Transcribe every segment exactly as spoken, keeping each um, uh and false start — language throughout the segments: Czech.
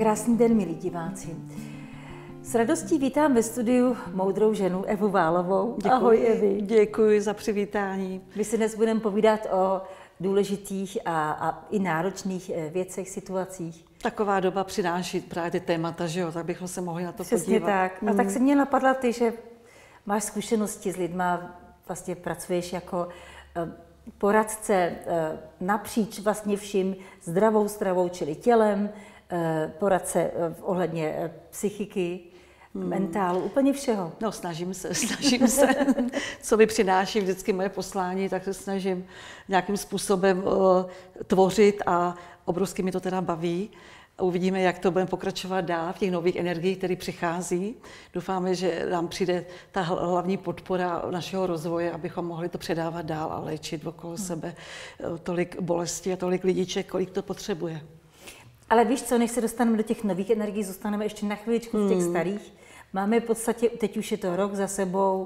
Krásný den, milí diváci. S radostí vítám ve studiu moudrou ženu Evu Válovou. Děkuji. Ahoj, Evi. Děkuji za přivítání. My si dnes budeme povídat o důležitých a, a i náročných věcech, situacích. Taková doba přináší právě ty témata, že jo, tak bychom se mohli na to Přesně podívat. tak. Mm. A tak se mě napadla ty, že máš zkušenosti s lidma, vlastně pracuješ jako poradce napříč vlastně vším, zdravou stravou, čili tělem, poradce ohledně psychiky, hmm. mentálu, úplně všeho. No, snažím se, snažím se. Co mi přináší vždycky moje poslání, tak se snažím nějakým způsobem uh, tvořit a obrovsky mi to teda baví. Uvidíme, jak to budeme pokračovat dál v těch nových energiích, které přichází. Doufáme, že nám přijde ta hlavní podpora našeho rozvoje, abychom mohli to předávat dál a léčit okolo hmm. sebe tolik bolesti a tolik lidiček, kolik to potřebuje. Ale víš co, než se dostaneme do těch nových energií, zůstaneme ještě na chviličku v těch hmm. starých. Máme v podstatě, teď už je to rok za sebou,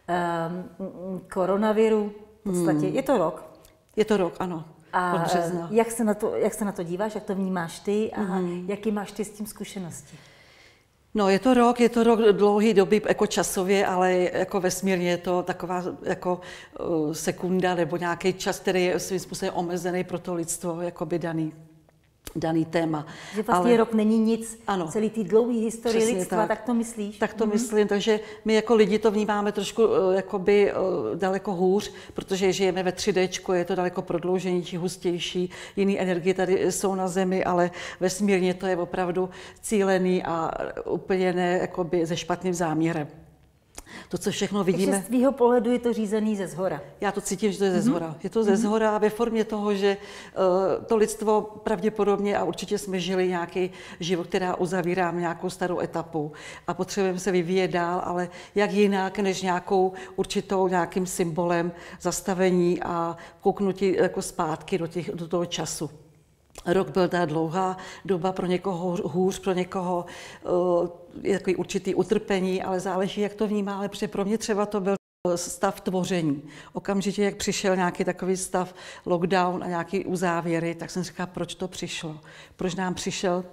um, koronaviru, v podstatě hmm. je to rok. Je to rok, ano. A jak se, na to, jak se na to díváš, jak to vnímáš ty a mm. jaký máš ty s tím zkušenosti? No, je to rok, je to rok dlouhý doby jako časově, ale jako vesmírně je to taková jako uh, sekunda nebo nějaký čas, který je svým způsobem omezený pro to lidstvo, jakoby daný. daný téma. Že vlastně ale rok není nic, ano, celý ty dlouhý historie lidstva, tak. tak to myslíš? Tak to mm-hmm. myslím, takže my jako lidi to vnímáme trošku uh, jakoby uh, daleko hůř, protože žijeme ve tři déčku, je to daleko prodlouženější, hustější, jiné energie tady jsou na Zemi, ale vesmírně to je opravdu cílený a úplně ne jakoby se špatným záměrem. To, co všechno vidíme. Takže z tvýho pohledu je to řízený ze zhora. Já to cítím, že to je ze zhora. Je to ze zhora ve formě toho, že uh, to lidstvo pravděpodobně a určitě jsme žili nějaký život, která uzavírá nějakou starou etapu a potřebujeme se vyvíjet dál, ale jak jinak, než nějakou určitou nějakým symbolem zastavení a kouknutí jako zpátky do, těch, do toho času. Rok byl ta dlouhá doba, pro někoho hůř, pro někoho uh, je takový určitý utrpení, ale záleží, jak to vnímáme, protože pro mě třeba to byl stav tvoření. Okamžitě, jak přišel nějaký takový stav lockdown a nějaký uzávěry, tak jsem říkala, proč to přišlo? Proč nám přišel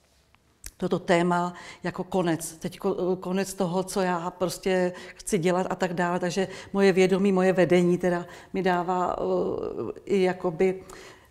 toto téma jako konec. Teď konec toho, co já prostě chci dělat a tak dále. Takže moje vědomí, moje vedení teda mi dává uh, i jakoby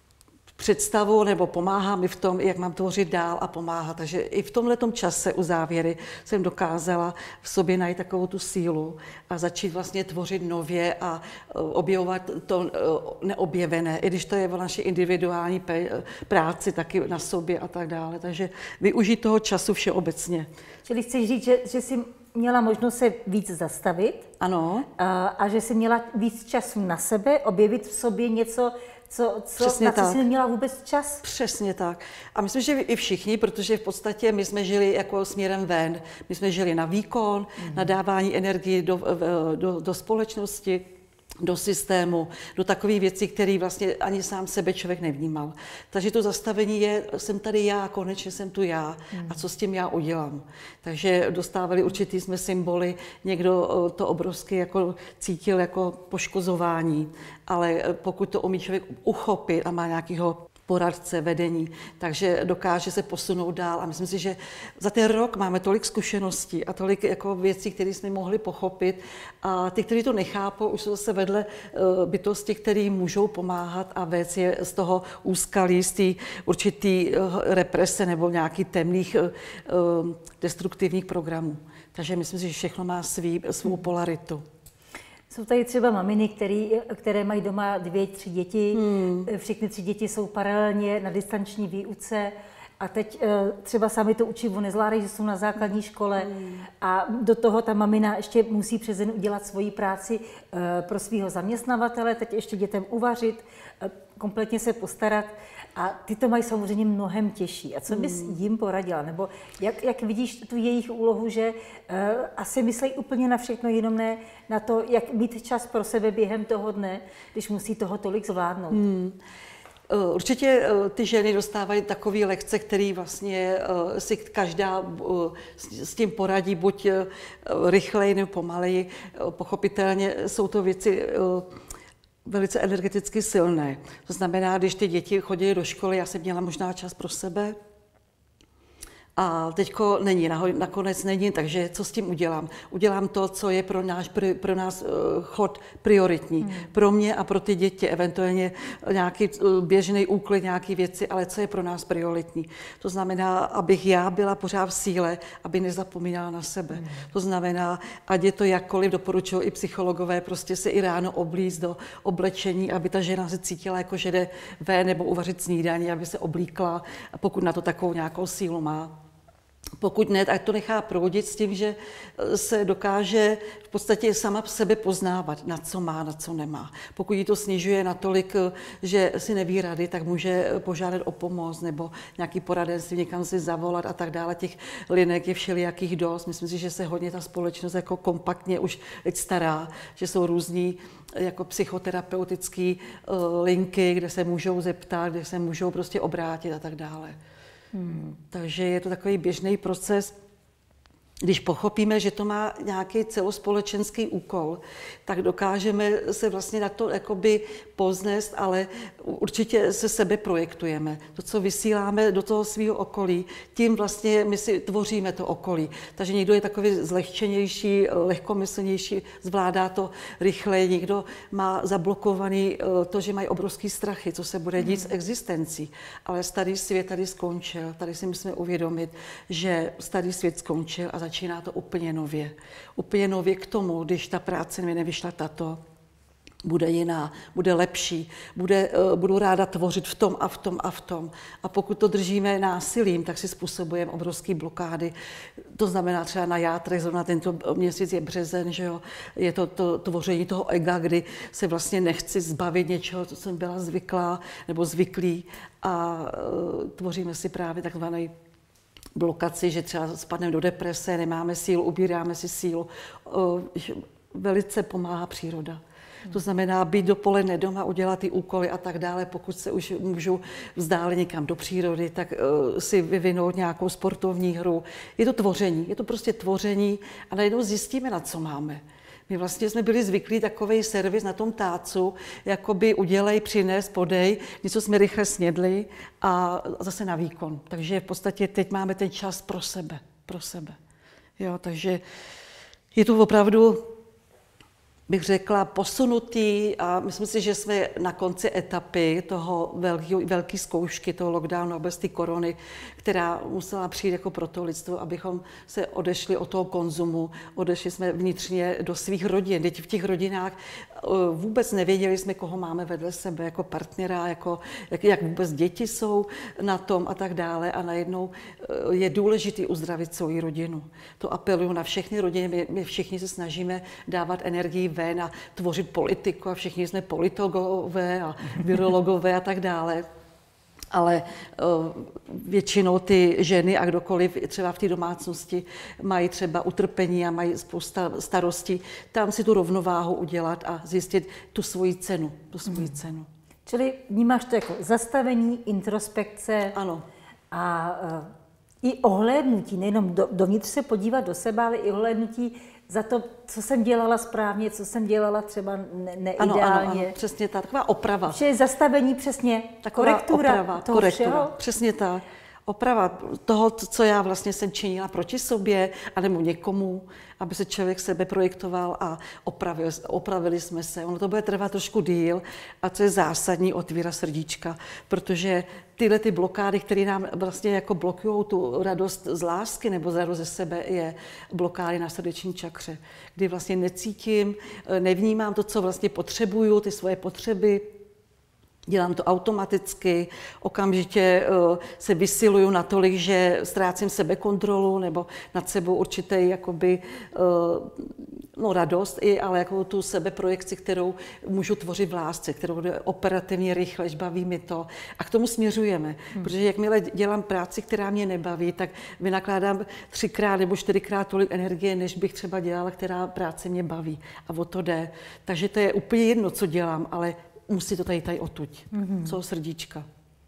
představu nebo pomáhá mi v tom, jak mám tvořit dál a pomáhat. Takže i v tomhletom čase u závěry jsem dokázala v sobě najít takovou tu sílu a začít vlastně tvořit nově a objevovat to neobjevené, i když to je v naší individuální práci taky na sobě a tak dále. Takže využít toho času všeobecně. Čili chceš říct, že, že jsi měla možnost se víc zastavit? Ano. A, a že jsi měla víc času na sebe, objevit v sobě něco, Co, co, na co jsi neměla vůbec čas? Přesně tak. A myslím, že i všichni, protože v podstatě my jsme žili jako směrem ven. My jsme žili na výkon, mm. na dávání energie do, do, do společnosti, do systému, do takových věcí, které vlastně ani sám sebe člověk nevnímal. Takže to zastavení je, jsem tady já, konečně jsem tu já a co s tím já udělám. Takže dostávali určitý jsme symboly, někdo to obrovsky jako cítil jako poškozování, ale pokud to umí člověk uchopit a má nějakého poradce, vedení, takže dokáže se posunout dál. A myslím si, že za ten rok máme tolik zkušeností a tolik jako věcí, které jsme mohli pochopit. A ty, kteří to nechápou, už jsou zase vedle uh, bytosti, které můžou pomáhat a vést je z toho úskalí, z té určitý uh, represe nebo nějakých temných uh, destruktivních programů. Takže myslím si, že všechno má svý, svou polaritu. Jsou tady třeba maminy, který, které mají doma dvě, tři děti. Hmm. Všechny tři děti jsou paralelně na distanční výuce a teď třeba sami to učivo nezvládají, že jsou na základní škole hmm. a do toho ta mamina ještě musí přes den udělat svoji práci pro svého zaměstnavatele, teď ještě dětem uvařit, kompletně se postarat. A ty to mají samozřejmě mnohem těžší. A co bys jim poradila? Nebo jak, jak vidíš tu jejich úlohu, že uh, asi myslí úplně na všechno, jenom ne na to, jak mít čas pro sebe během toho dne, když musí toho tolik zvládnout? Hmm. Určitě ty ženy dostávají takové lekce, které vlastně si každá s tím poradí, buď rychleji nebo pomaleji. Pochopitelně jsou to věci velice energeticky silné. To znamená, když ty děti chodily do školy, já jsem měla možná čas pro sebe, A teďko není, nakonec není, takže co s tím udělám? Udělám to, co je pro, náš, pro nás chod prioritní. Hmm. Pro mě a pro ty děti, eventuálně nějaký běžný úklid, nějaké věci, ale co je pro nás prioritní. To znamená, abych já byla pořád v síle, aby nezapomínala na sebe. Hmm. To znamená, ať je to jakkoliv, doporučují i psychologové, prostě se i ráno oblíct do oblečení, aby ta žena se cítila, jako že jde ven nebo uvařit snídaní, aby se oblíkla, pokud na to takovou nějakou sílu má. Pokud ne, tak to nechá proudit s tím, že se dokáže v podstatě sama sebe poznávat, na co má, na co nemá. Pokud jí to snižuje natolik, že si neví rady, tak může požádat o pomoc nebo nějaký poradenství, někam si zavolat a tak dále. Těch linek je všelijakých dost. Myslím si, že se hodně ta společnost jako kompaktně už teď stará, že jsou různý jako psychoterapeutické linky, kde se můžou zeptat, kde se můžou prostě obrátit a tak dále. Hmm. Takže je to takový běžný proces. Když pochopíme, že to má nějaký celospolečenský úkol, tak dokážeme se vlastně na to jakoby poznést, ale určitě se sebe projektujeme. To, co vysíláme do toho svého okolí, tím vlastně my si tvoříme to okolí. Takže někdo je takový zlehčenější, lehkomyslnější, zvládá to rychleji, někdo má zablokovaný to, že mají obrovský strachy, co se bude dít s existencí. Ale starý svět tady skončil. Tady si musíme uvědomit, že starý svět skončil a začíná to úplně nově. Úplně nově k tomu, když ta práce mi nevyšla tato, bude jiná, bude lepší, bude, budu ráda tvořit v tom a v tom a v tom. A pokud to držíme násilím, tak si způsobujeme obrovské blokády. To znamená třeba na játrech, zrovna tento měsíc je březen, že jo, je to, to tvoření toho ega, kdy se vlastně nechci zbavit něčeho, co jsem byla zvyklá nebo zvyklý a uh, tvoříme si právě takzvaný blokaci, že třeba spadneme do deprese, nemáme sílu, ubíráme si sílu. Velice pomáhá příroda. To znamená být dopoledne doma, udělat ty úkoly a tak dále. Pokud se už můžu vzdálit někam do přírody, tak si vyvinout nějakou sportovní hru. Je to tvoření, je to prostě tvoření a najednou zjistíme, na co máme. My vlastně jsme byli zvyklí takovej servis na tom tácu, jakoby udělej, přines, podej, něco jsme rychle snědli a zase na výkon. Takže v podstatě teď máme ten čas pro sebe, pro sebe. Jo, takže je to opravdu, bych řekla, posunutý a myslím si, že jsme na konci etapy toho velký, velký zkoušky, toho lockdownu, bez ty korony, která musela přijít jako pro to lidstvo, abychom se odešli od toho konzumu, odešli jsme vnitřně do svých rodin. Teď v těch rodinách vůbec nevěděli jsme, koho máme vedle sebe jako partnera, jako, jak, jak vůbec děti jsou na tom a tak dále. A najednou je důležité uzdravit svou rodinu. To apeluju na všechny rodiny, my, my všichni se snažíme dávat energii ven a tvořit politiku a všichni jsme politologové a virologové a tak dále. Ale uh, většinou ty ženy a kdokoliv třeba v té domácnosti mají třeba utrpení a mají spousta starostí, tam si tu rovnováhu udělat a zjistit tu svoji cenu. Tu svoji hmm. cenu. Čili vnímáš to jako zastavení, introspekce ano. a uh, i ohlédnutí, nejenom do, dovnitř se podívat do sebe, ale i ohlédnutí za to, co jsem dělala správně, co jsem dělala třeba ne- neideálně. Ano, ano, ano, přesně tak, taková oprava. Že je zastavení přesně, taková korektura oprava, toho korektura, všeho. přesně tak. Oprava toho, co já vlastně jsem činila proti sobě, anebo někomu, aby se člověk sebe projektoval a opravil, opravili jsme se. Ono to bude trvat trošku díl a co je zásadní, otvírat srdíčka, protože tyhle ty blokády, které nám vlastně jako blokují tu radost z lásky nebo z radost ze sebe, je blokády na srdeční čakře, kdy vlastně necítím, nevnímám to, co vlastně potřebuju, ty svoje potřeby, dělám to automaticky, okamžitě uh, se vysiluju natolik, že ztrácím sebekontrolu nebo nad sebou určitý jakoby, uh, no, radost, i, ale jako tu sebeprojekci, kterou můžu tvořit v lásce, kterou jde operativně rychle, baví mi to. A k tomu směřujeme, hmm. protože jakmile dělám práci, která mě nebaví, tak vynakládám třikrát nebo čtyřikrát tolik energie, než bych třeba dělala, která práce mě baví. A o to jde. Takže to je úplně jedno, co dělám, ale musí to tady tady otuď, mm-hmm. co srdíčka.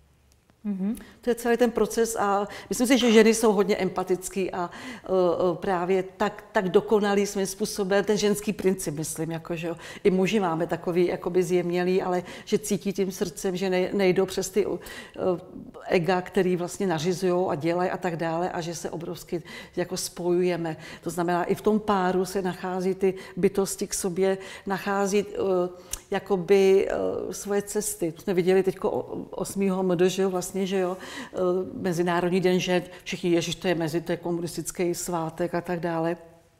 Mm-hmm. To je celý ten proces a myslím si, že ženy jsou hodně empatický a uh, právě tak, tak dokonalý svým způsobem, ten ženský princip, myslím, jako, že jo. I muži máme takový jakoby zjemnělý, ale že cítí tím srdcem, že ne, nejdou přes ty uh, ega, který vlastně nařizují a dělají a tak dále a že se obrovsky jako spojujeme. To znamená, i v tom páru se nachází ty bytosti k sobě, nachází uh, jakoby uh, svoje cesty. To jsme viděli teď osmého M D Ž vlastně, že jo, uh, Mezinárodní den žen, všichni, ježiš, to je mezi, to je komunistický svátek a tak dále.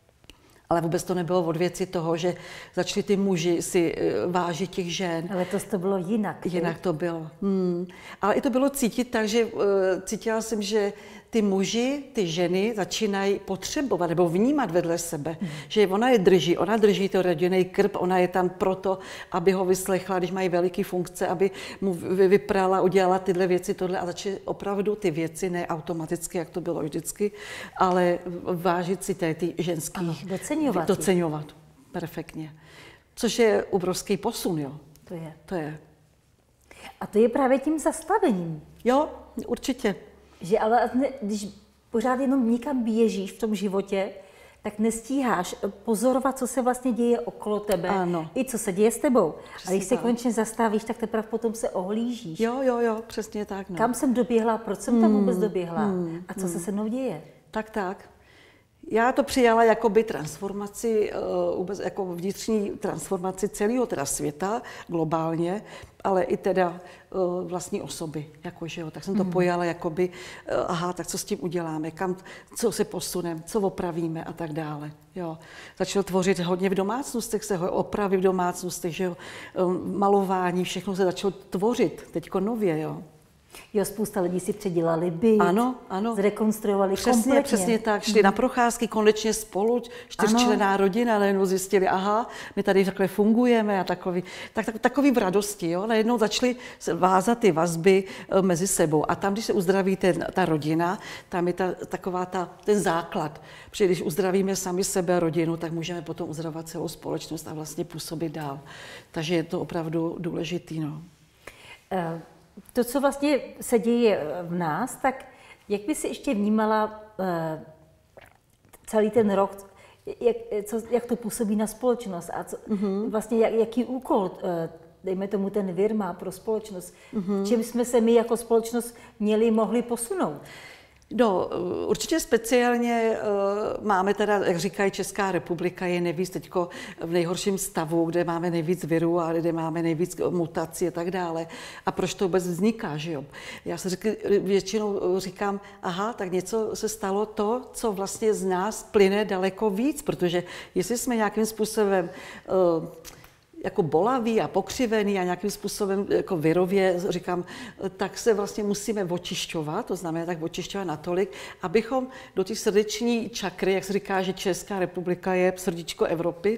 Ale vůbec to nebylo od věci toho, že začali ty muži si vážit těch žen. Ale to, to bylo jinak. Jinak to bylo. Hmm. Ale i to bylo cítit tak, že uh, cítila jsem, že ty muži, ty ženy začínají potřebovat nebo vnímat vedle sebe. Hmm. Že ona je drží, ona drží to rodinný krb, ona je tam proto, aby ho vyslechla, když mají veliké funkce, aby mu vyprala, udělala tyhle věci, tohle a začaly opravdu ty věci, ne automaticky, jak to bylo vždycky, ale vážit si té ty ženský. Ano, doceňovat. Doceňovat. Perfektně. Což je obrovský posun, jo. To je. To je. A to je právě tím zastavením. Jo, určitě. Že ale když pořád jenom někam běžíš v tom životě, tak nestíháš pozorovat, co se vlastně děje okolo tebe, ano. I co se děje s tebou. Přesně a když se tak. konečně zastavíš, tak teprve potom se ohlížíš. Jo, jo, jo, přesně tak. No. Kam jsem doběhla, proč jsem tam vůbec doběhla hmm, a co hmm. se se mnou děje. Tak, tak. Já to přijala jakoby transformaci, vůbec jako vnitřní transformaci celého teda světa globálně, ale i teda vlastní osoby, jakože jo. Tak jsem to mm. pojala jakoby, aha, tak co s tím uděláme, kam, co se posuneme, co opravíme a tak dále. Jo. Začal tvořit hodně v domácnostech, se opravy v domácnostech, že jo. Malování, všechno se začalo tvořit, teďko nově, jo. Jo, spousta lidí si předělali byt, ano, ano. zrekonstruovali přesně, kompletně. Přesně tak, šli hmm. na procházky konečně spolu, čtyřčlenná rodina, najednou zjistili, aha, my tady takhle fungujeme a takový, tak, tak, takový v radosti, jo, najednou začaly vázat ty vazby mezi sebou a tam, když se uzdraví ten, ta rodina, tam je ta, taková ta, ten základ, protože když uzdravíme sami sebe a rodinu, tak můžeme potom uzdravovat celou společnost a vlastně působit dál. Takže je to opravdu důležitý, no. Uh. To, co vlastně se děje v nás, tak jak by si ještě vnímala uh, celý ten rok, jak, co, jak to působí na společnost a co, mm-hmm. vlastně jak, jaký úkol, uh, dejme tomu, ten vir má pro společnost, mm-hmm. čím jsme se my jako společnost měli, mohli posunout? No, určitě speciálně uh, máme teda, jak říkají, Česká republika je nejvíc teďko v nejhorším stavu, kde máme nejvíc virů a kde máme nejvíc mutací a tak dále. A proč to vůbec vzniká, že jo? Já se řekl, většinou říkám, aha, tak něco se stalo to, co vlastně z nás plyne daleko víc, protože jestli jsme nějakým způsobem uh, jako bolaví a pokřivený a nějakým způsobem jako virově, říkám, tak se vlastně musíme očišťovat, to znamená tak očišťovat natolik, abychom do té srdeční čakry, jak se říká, že Česká republika je srdíčko Evropy,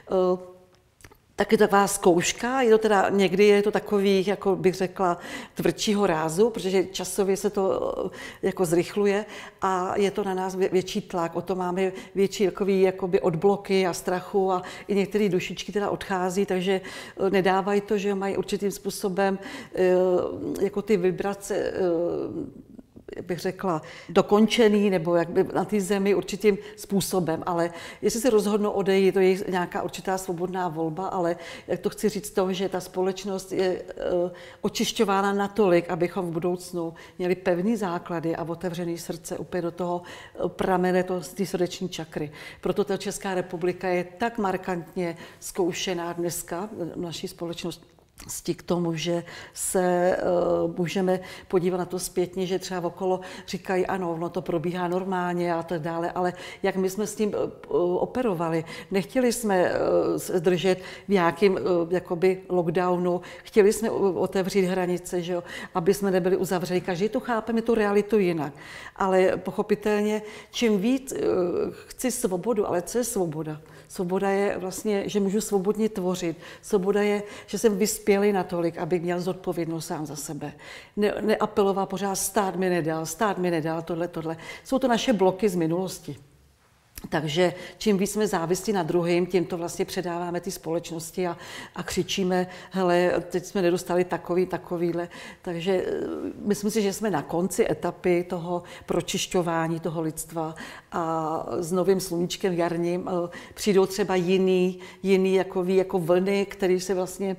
tak je to taková zkouška, je to teda, někdy je to takový, jako bych řekla, tvrdšího rázu, protože časově se to jako zrychluje a je to na nás větší tlak, o to máme větší jakoby, jakoby odbloky a strachu a i některé dušičky teda odchází, takže nedávají to, že mají určitým způsobem jako ty vibrace, bych řekla, dokončený, nebo jak by na té zemi určitým způsobem, ale jestli se rozhodnou odejít, to je nějaká určitá svobodná volba, ale jak to chci říct toho, že ta společnost je uh, očišťována natolik, abychom v budoucnu měli pevný základy a otevřený srdce úplně do toho pramene to, z té srdeční čakry. Proto ta Česká republika je tak markantně zkoušená dneska v naší společnosti k tomu, že se uh, můžeme podívat na to zpětně, že třeba okolo říkají, ano, ono to probíhá normálně a tak dále, ale jak my jsme s tím uh, operovali, nechtěli jsme uh, držet v nějakém uh, jakoby lockdownu, chtěli jsme otevřít hranice, že jo, aby jsme nebyli uzavřeni. Každý to chápeme, tu realitu jinak, ale pochopitelně, čím víc uh, chci svobodu, ale co je svoboda? Svoboda je vlastně, že můžu svobodně tvořit. Svoboda je, že jsem vyspělý natolik, abych měl zodpovědnost sám za sebe. Ne, neapeloval pořád, stát mi nedal, stát mi nedal, tohle, tohle. Jsou to naše bloky z minulosti. Takže čím víc jsme závislí na druhým, tím to vlastně předáváme ty společnosti a, a křičíme, hele, teď jsme nedostali takový, takovýhle. Takže myslím si, že jsme na konci etapy toho pročišťování toho lidstva a s novým sluníčkem jarním přijdou třeba jiný, jiný jakový, jako vlny, které se vlastně,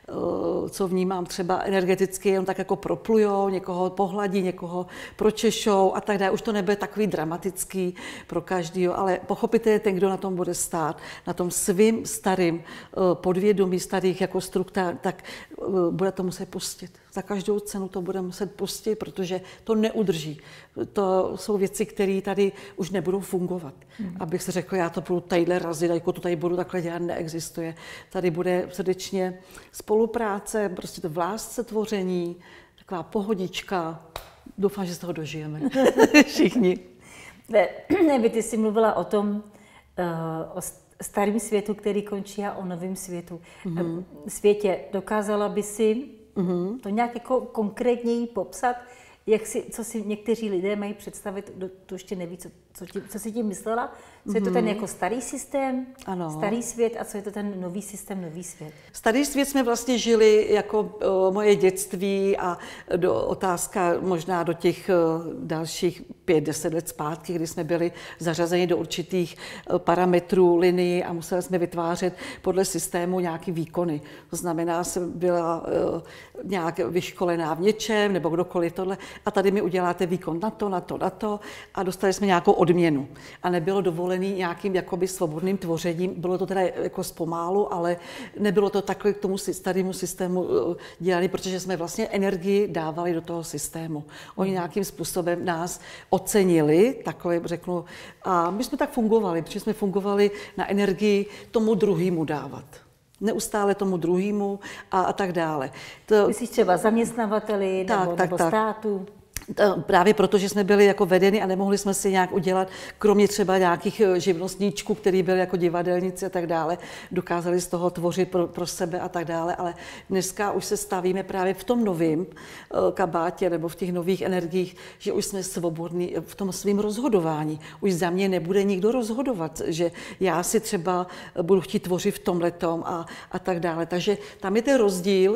co vnímám třeba energeticky, jenom tak jako proplujou, někoho pohladí, někoho pročešou a tak dále. Už to nebude takový dramatický pro každýho, ale pochopitelně ten, kdo na tom bude stát, na tom svým starým podvědomí, starých jako struktur, tak bude to muset pustit. Za každou cenu to bude muset pustit, protože to neudrží. To jsou věci, které tady už nebudou fungovat. Hmm. Abych si řekl, já to budu tadyhle razit, jako to tady budu takhle dělat, neexistuje. Tady bude srdečně spolupráce, prostě to v lásce tvoření, taková pohodička. Doufám, že z toho dožijeme. Všichni. Ne, ne, vy ty jsi mluvila o tom, uh, o starém světu, který končí, a o novém světu. Mm-hmm. Světě, dokázala by si mm-hmm. to nějak jako konkrétněji popsat, jak si, co si někteří lidé mají představit, to ještě neví, co, co, tím, co si tím myslela? Co mm-hmm. je to ten jako starý systém, ano. starý svět, a co je to ten nový systém, nový svět? Starý svět jsme vlastně žili jako o, moje dětství a do, otázka možná do těch o, dalších pět, deset let zpátky, kdy jsme byli zařazeni do určitých o, parametrů, linií a museli jsme vytvářet podle systému nějaký výkony. To znamená, jsem byla o, nějak vyškolená v něčem, nebo kdokoliv tohle, a tady mi uděláte výkon na to, na to, na to, a dostali jsme nějakou odměnu. A nebylo dovolený nějakým jakoby svobodným tvořením. Bylo to teda jako zpomálu, ale nebylo to takhle k tomu starému systému dělané, protože jsme vlastně energii dávali do toho systému. Oni nějakým způsobem nás ocenili, takhle řeknu, a my jsme tak fungovali, protože jsme fungovali na energii tomu druhému dávat. Neustále tomu druhému a, a tak dále. To, Myslíš třeba zaměstnavateli tak, nebo, tak, nebo tak. státu? Právě proto, že jsme byli jako vedeni a nemohli jsme si nějak udělat, kromě třeba nějakých živnostníčků, který byli jako divadelníci a tak dále, dokázali z toho tvořit pro, pro sebe a tak dále, ale dneska už se stavíme právě v tom novém kabátě nebo v těch nových energiích, že už jsme svobodní v tom svým rozhodování. Už za mě nebude nikdo rozhodovat, že já si třeba budu chtít tvořit v tomhletom a, a tak dále. Takže tam je ten rozdíl,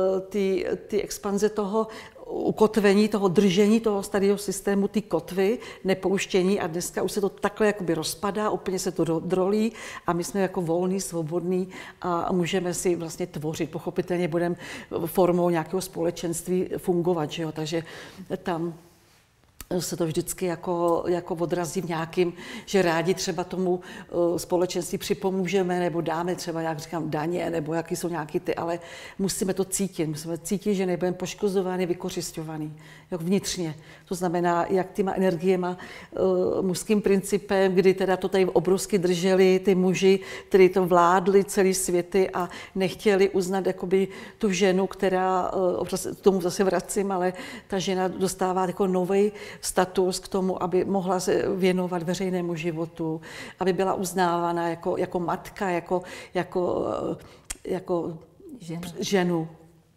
ty, ty expanze toho ukotvení, toho držení toho starého systému, ty kotvy, nepouštění, a dneska už se to takhle jakoby rozpadá, úplně se to drolí a my jsme jako volní, svobodní a můžeme si vlastně tvořit. Pochopitelně budeme formou nějakého společenství fungovat, že jo? Takže tam se to vždycky jako, jako odrazí v nějakým, že rádi třeba tomu uh, společenství připomůžeme, nebo dáme třeba, jak říkám, daně, nebo jaký jsou nějaký ty, ale musíme to cítit. Musíme cítit, že nebudeme poškozováni, vykořisťovaný, jak vnitřně. To znamená, jak těma energiema, uh, mužským principem, kdy teda to tady obrovsky drželi ty muži, kteří to vládli celý světy a nechtěli uznat jakoby tu ženu, která, uh, k tomu zase vracím, ale ta žena dostává jako nový status k tomu, aby mohla se věnovat veřejnému životu, aby byla uznávána jako, jako matka, jako, jako, jako ženu. ženu,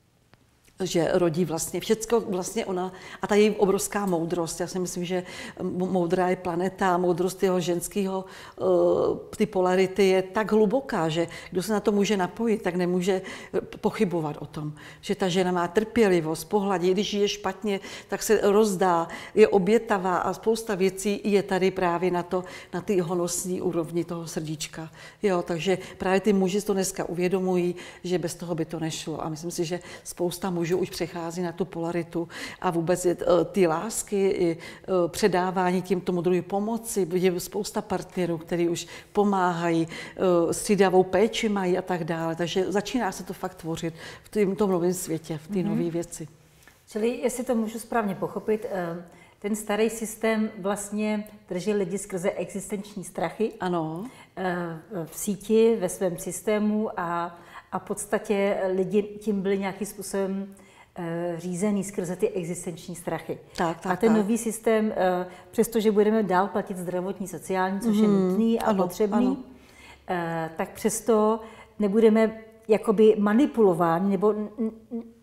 že rodí vlastně všecko vlastně ona, a ta její obrovská moudrost. Já si myslím, že moudrá je planeta, moudrost jeho ženského, ty polarity je tak hluboká, že kdo se na to může napojit, tak nemůže pochybovat o tom, že ta žena má trpělivost, pohladí, když je špatně, tak se rozdá, je obětavá a spousta věcí je tady právě na to, na ty honosní úrovni toho srdíčka. Jo, takže právě ty muži to dneska uvědomují, že bez toho by to nešlo, a myslím si, že spousta mužů už přechází na tu polaritu a vůbec je, ty lásky, i předávání tím tomu druhé pomoci. Je spousta partnerů, kteří už pomáhají, střídavou péči mají a tak dále. Takže začíná se to fakt tvořit v tom, tom novém světě, v té mm-hmm. nové věci. Čili, jestli to můžu správně pochopit, ten starý systém vlastně drží lidi skrze existenční strachy. Ano. V síti, ve svém systému, a A v podstatě lidi tím byli nějakým způsobem e, řízený skrze ty existenční strachy. Tak, tak, a ten tak. nový systém, e, přestože budeme dál platit zdravotní, sociální, což mm, je nutný a ano, potřebný, ano. E, tak přesto nebudeme jakoby manipulováni, nebo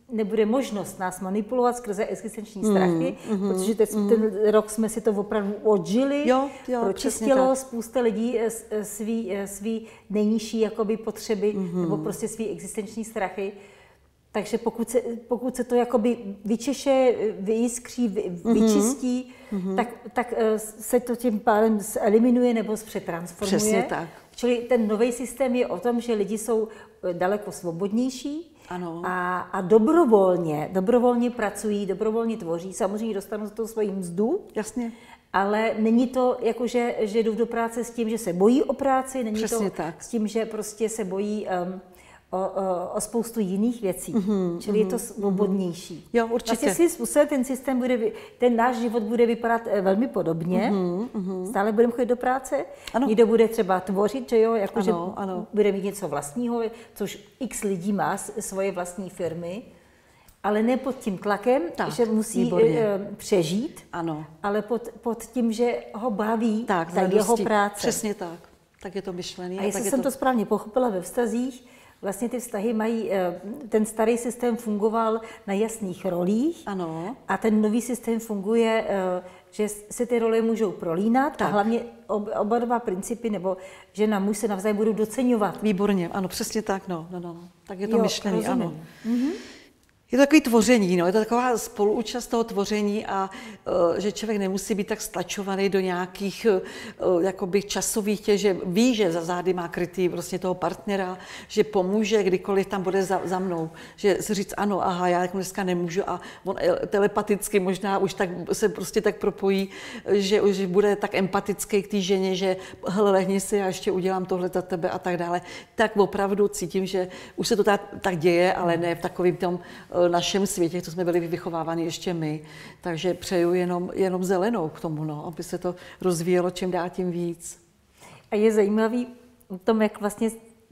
nebude možnost nás manipulovat skrze existenční strachy, mm, mm, protože teď, mm. ten rok jsme si to opravdu odžili, jo, jo, pročistilo spousta lidí svý, svý nejnižší jakoby potřeby mm. nebo prostě svý existenční strachy. Takže pokud se, pokud se to jakoby vyčeše, vyjiskří, vy, vyčistí, mm-hmm. tak, tak se to tím pádem eliminuje nebo přetransformuje. Přesně tak. Čili ten nový systém je o tom, že lidi jsou daleko svobodnější ano. A, a dobrovolně, dobrovolně pracují, dobrovolně tvoří. Samozřejmě dostanou za to svoji mzdu. Jasně. Ale není to jako, že, že jdou do práce s tím, že se bojí o práci, není Přesně to tak. S tím, že prostě se bojí um, O, o, o spoustu jiných věcí, mm-hmm, čili mm-hmm, je to svobodnější. Jo, určitě. Vlastně svým způsobem ten systém bude, ten náš život bude vypadat velmi podobně. Mm-hmm, mm-hmm. Stále budeme chodit do práce, ano. Někdo bude třeba tvořit, že jo, jakože bude mít něco vlastního, což x lidí má svoje vlastní firmy, ale ne pod tím tlakem, tak, že musí výborně. přežít, ano. ale pod, pod tím, že ho baví tak, ta jeho práce. Přesně tak, tak je to myšlený. A jestli jsem to... to správně pochopila ve vztazích, vlastně ty vztahy mají, ten starý systém fungoval na jasných rolích ano. a ten nový systém funguje, že se ty role můžou prolínat tak. a hlavně oba dva principy, nebo žena a muž se navzájem budou doceňovat. Výborně, ano, přesně tak, no, no, no. Tak je to jo, myšlený, rozumím. ano. Mm-hmm. Je to takový tvoření, no, je to taková spoluúčast toho tvoření a uh, že člověk nemusí být tak stlačovaný do nějakých uh, jakoby časových těch, že ví, že za zády má krytý vlastně toho partnera, že pomůže, kdykoliv tam bude za, za mnou, že si říct ano, aha, já jako dneska nemůžu a on telepaticky možná už tak se prostě tak propojí, že už bude tak empatický k té ženě, že hele, lehni si, já ještě udělám tohle za tebe a tak dále. Tak opravdu cítím, že už se to tak, tak děje, ale ne v takovém tom našem světě, to jsme byli vychováváni ještě my, takže přeju jenom, jenom zelenou k tomu, no, aby se to rozvíjelo čím dál tím víc. A je zajímavý v tom, jak vlastně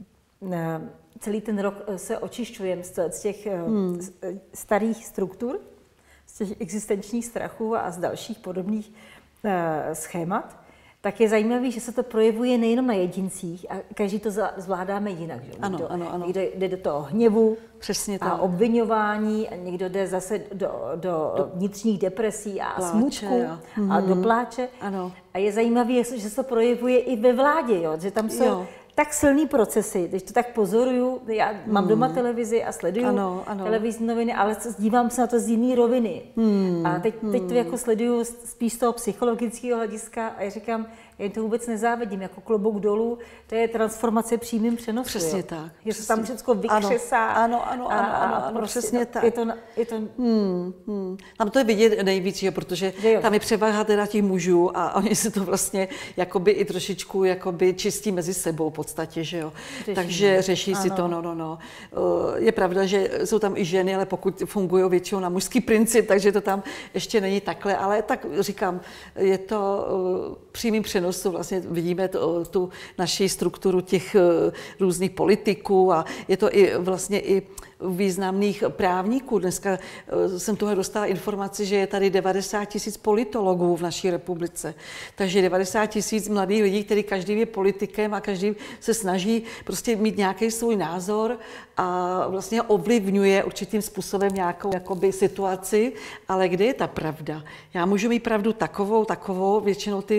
celý ten rok se očišťujeme z těch hmm. starých struktur, z těch existenčních strachů a z dalších podobných schémat, tak je zajímavé, že se to projevuje nejenom na jedincích a každý to zvládáme jinak. Že? Ano, někdo, ano, ano. Někdo jde do toho hněvu přesně a obviňování a někdo jde zase do, do, do vnitřních depresí a pláče, smutku a, a do pláče. Ano. A je zajímavé, že se to projevuje i ve vládě, jo? Že tam jsou jo. tak silný procesy, když to tak pozoruju, já mám hmm. doma televizi a sleduju ano, ano. televizní noviny, ale dívám se na to z jiné roviny. Hmm. A teď, teď to jako sleduju spíš z toho psychologického hlediska a já říkám, já jim to vůbec nezávidím, jako klobouk dolů, to je transformace přímým přenosu. Přesně jo. tak. Že se tam všechno vykřesá. Ano, ano, ano, ano, ano, ano prostě přesně tak. Je to, je to... Hmm, hmm. Tam to je vidět nejvíc, že, protože že tam je převáha teda těch mužů a oni si to vlastně jakoby i trošičku jakoby čistí mezi sebou v podstatě, že jo. Řeší. Takže řeší ano. si to, no, no, no. Je pravda, že jsou tam i ženy, ale pokud fungují většinou na mužský princip, takže to tam ještě není takhle, ale tak říkám, je to přímým přenosu. Vlastně vidíme to, tu naši strukturu těch různých politiků a je to i vlastně i významných právníků. Dneska jsem tohle dostala informaci, že je tady devadesát tisíc politologů v naší republice. Takže devadesát tisíc mladých lidí, kteří každý je politikem a každý se snaží prostě mít nějaký svůj názor a vlastně ovlivňuje určitým způsobem nějakou jakoby situaci, ale kde je ta pravda? Já můžu mít pravdu takovou, takovou, většinou ty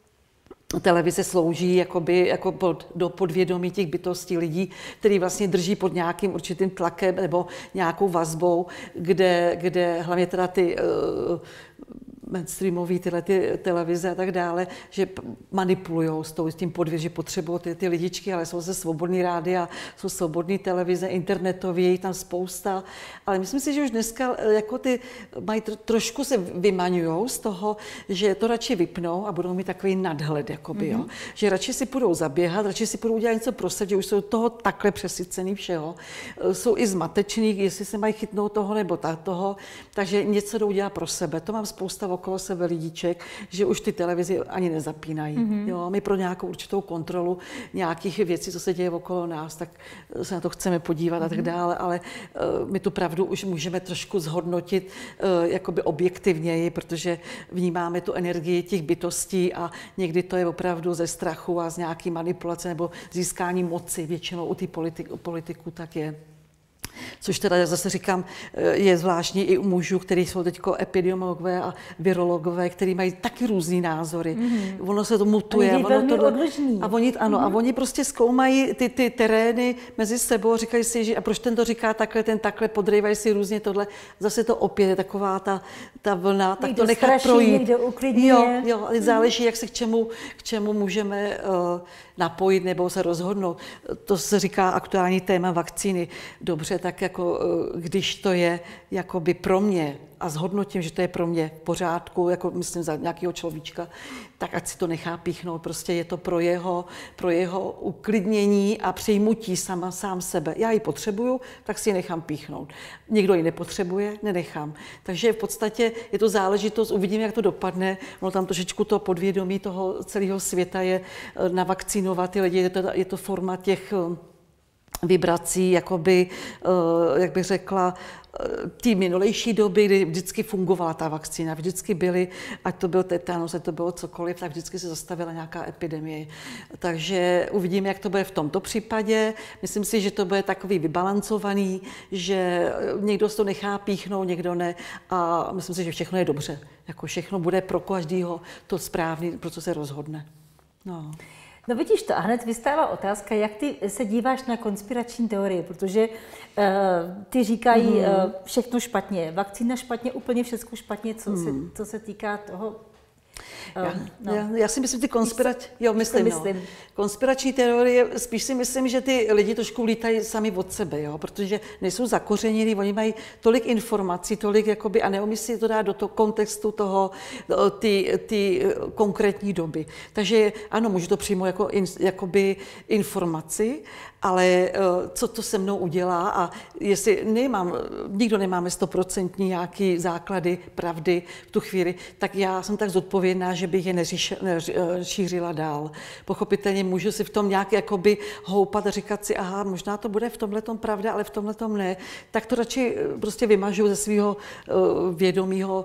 televize slouží jakoby, jako pod, do podvědomí těch bytostí lidí, který vlastně drží pod nějakým určitým tlakem nebo nějakou vazbou, kde, kde hlavně teda ty uh, mainstreamové tyhle ty televize a tak dále, že manipulujou s, s tím podvěd, že potřebují ty, ty lidičky, ale jsou se svobodný rádia, jsou svobodné televize, internetové, je tam spousta, ale myslím si, že už dneska jako ty mají trošku se vymaňujou z toho, že to radši vypnou a budou mít takový nadhled, jakoby, mm-hmm. jo. Že radši si půjdou zaběhat, radši si půjdou udělat něco pro sebe, že už jsou toho takhle přesycený všeho. Jsou i zmateční, jestli se mají chytnout toho nebo toho, takže něco jdou dělat pro sebe. To mám spousta okolo sebe lidiček, že už ty televizi ani nezapínají. Mm-hmm. Jo, my pro nějakou určitou kontrolu nějakých věcí, co se děje okolo nás, tak se na to chceme podívat mm-hmm. a tak dále, ale uh, my tu pravdu už můžeme trošku zhodnotit uh, jakoby objektivněji, protože vnímáme tu energii těch bytostí a někdy to je opravdu ze strachu a z nějaký manipulace nebo získání moci, většinou u těch politik, politiků tak je. Což teda zase říkám, je zvláštní i u mužů, kteří jsou teď epidemiologové a virologové, kteří mají taky různý názory. Mm-hmm. Ono se to mutuje. Oni ono to a oni, ano, mm-hmm. a oni prostě zkoumají ty, ty terény mezi sebou, říkají si, že a proč ten to říká takhle, ten takhle, podrývají si různě tohle. Zase to opět je taková ta, ta vlna, tak někdo to nechat straší, projít. Někdo uklidňuje. Jo, jo, ale záleží, jak se k čemu, k čemu můžeme uh, napojit nebo se rozhodnout. To se říká aktuální téma vakcíny. Dobře, tak jako uh, když to je jakoby pro mě a zhodnotím, že to je pro mě v pořádku, jako myslím za nějakého človíčka, tak ať si to nechá píchnout. Prostě je to pro jeho, pro jeho uklidnění a přijmutí sama sám sebe. Já ji potřebuju, tak si ji nechám píchnout. Někdo ji nepotřebuje, nenechám. Takže v podstatě je to záležitost, uvidíme, jak to dopadne. Ono tam trošičku to podvědomí toho celého světa je navakcinovat ty lidi. Je to, je to forma těch vibrací, jakoby, jak bych řekla, té minulejší doby, kdy vždycky fungovala ta vakcína, vždycky byly, ať to byl tetanus, ať to bylo cokoliv, tak vždycky se zastavila nějaká epidemie. Takže uvidíme, jak to bude v tomto případě. Myslím si, že to bude takový vybalancovaný, že někdo se to nechá píchnout, někdo ne. A myslím si, že všechno je dobře. Jako všechno bude pro každého to správné, pro co se rozhodne. No. No vidíš to, a hned vystává otázka, jak ty se díváš na konspirační teorie, protože uh, ty říkají mm. uh, všechno špatně, vakcína špatně, úplně všechno špatně, co, mm. se, co se týká toho. Um, já, no. já, já si myslím, ty konspirační, jo, myslím, myslím. No. Konspirační teorie, spíš si myslím, že ty lidi trošku lítají sami od sebe, jo, protože nejsou zakořeněni, oni mají tolik informací, tolik jakoby, a neumí si to dát do toho kontextu toho, ty, ty konkrétní doby. Takže ano, můžu to přijmout jako in, jakoby informaci, ale co to se mnou udělá a jestli nemám, nikdo nemáme stoprocentní nějaký základy pravdy v tu chvíli, tak já jsem tak zodpovědná, že bych je nešířila dál. Pochopitelně můžu si v tom nějak jakoby houpat a říkat si, aha, možná to bude v tomhletom pravda, ale v tomhletom ne. Tak to radši prostě vymažu ze svého vědomího,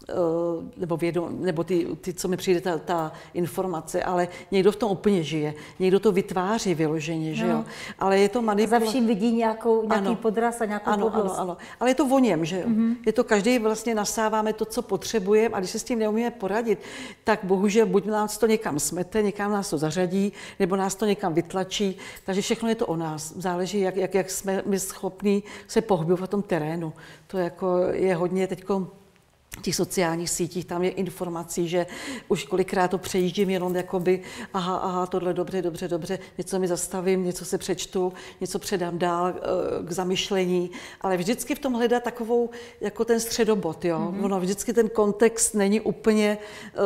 nebo, vědom, nebo ty, ty, co mi přijde ta, ta informace, ale někdo v tom úplně žije. Někdo to vytváří vyloženě, že jo? No. Ale je to manipulace. Za vším vidí nějakou, nějaký ano. podraz a nějakou ano, podlost. Ano, ano. Ale je to o něm, že jo? Mm-hmm. Je to každý vlastně nasáváme to, co potřebujeme, a když se s tím neumíme poradit, tak bohužel buď nás to někam smete, někam nás to zařadí, nebo nás to někam vytlačí. Takže všechno je to o nás. Záleží, jak, jak, jak jsme my schopní se pohybovat v tom terénu. To jako je hodně teďko v těch sociálních sítích, tam je informací, že už kolikrát to přejíždím jenom jakoby, aha, aha, tohle dobře, dobře, dobře, něco mi zastavím, něco se přečtu, něco předám dál k zamyšlení, ale vždycky v tom hledá takovou, jako ten středobod, jo. Mm-hmm. Ono vždycky ten kontext není úplně,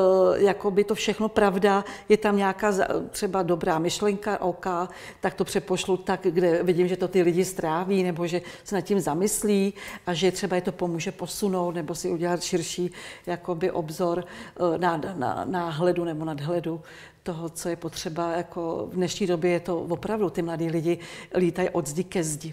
jakoby to všechno pravda, je tam nějaká třeba dobrá myšlenka, OK, tak to přepošlu tak, kde vidím, že to ty lidi stráví, nebo že se nad tím zamyslí a že třeba je to pomůže posunout, nebo si udělat širší jakoby obzor na, na, náhledu nebo nadhledu toho, co je potřeba. Jako v dnešní době je to opravdu, ty mladí lidi lítají od zdi ke zdi.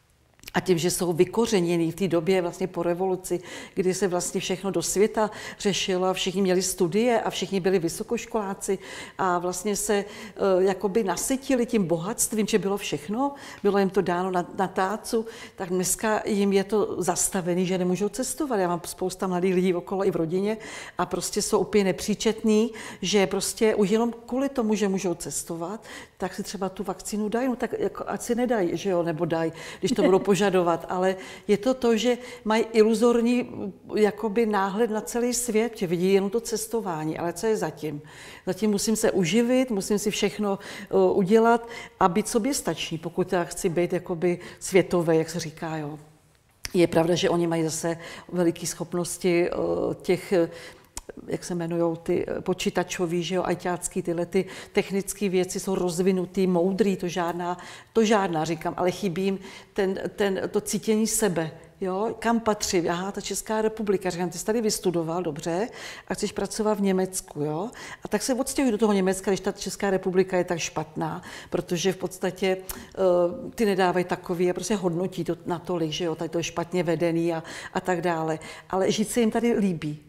A tím, že jsou vykořenění v té době vlastně po revoluci, kdy se vlastně všechno do světa řešilo, všichni měli studie a všichni byli vysokoškoláci a vlastně se uh, jakoby nasytili tím bohatstvím, že bylo všechno, bylo jim to dáno na, na tácu, tak dneska jim je to zastavený, že nemůžou cestovat. Já mám spousta mladých lidí okolo i v rodině a prostě jsou úplně nepříčetní, že prostě už jenom kvůli tomu, že můžou cestovat, tak si třeba tu vakcínu dají, no tak jako, ať si nedají, že jo, nebo dají, když to budou požadovat, ale je to to, že mají iluzorní jakoby náhled na celý svět, že vidí jenom to cestování, ale co je zatím? Zatím musím se uživit, musím si všechno uh, udělat a být soběstačný, pokud já chci být jakoby světové, jak se říká, jo. Je pravda, že oni mají zase veliké schopnosti uh, těch jak se jmenují ty počítačový, že jo, ajťácký, tyhle ty technické věci jsou rozvinutý, moudrý, to žádná, to žádná, říkám, ale chybí jim ten, ten, to cítění sebe, jo, kam patří, aha, ta Česká republika, říkám, ty jsi tady vystudoval, dobře, a chceš pracovat v Německu, jo, a tak se odstěhují do toho Německa, když ta Česká republika je tak špatná, protože v podstatě uh, ty nedávají takový a prostě hodnotí to natolik, že jo, tady to je špatně vedený a, a tak dále, ale žít se jim tady líbí.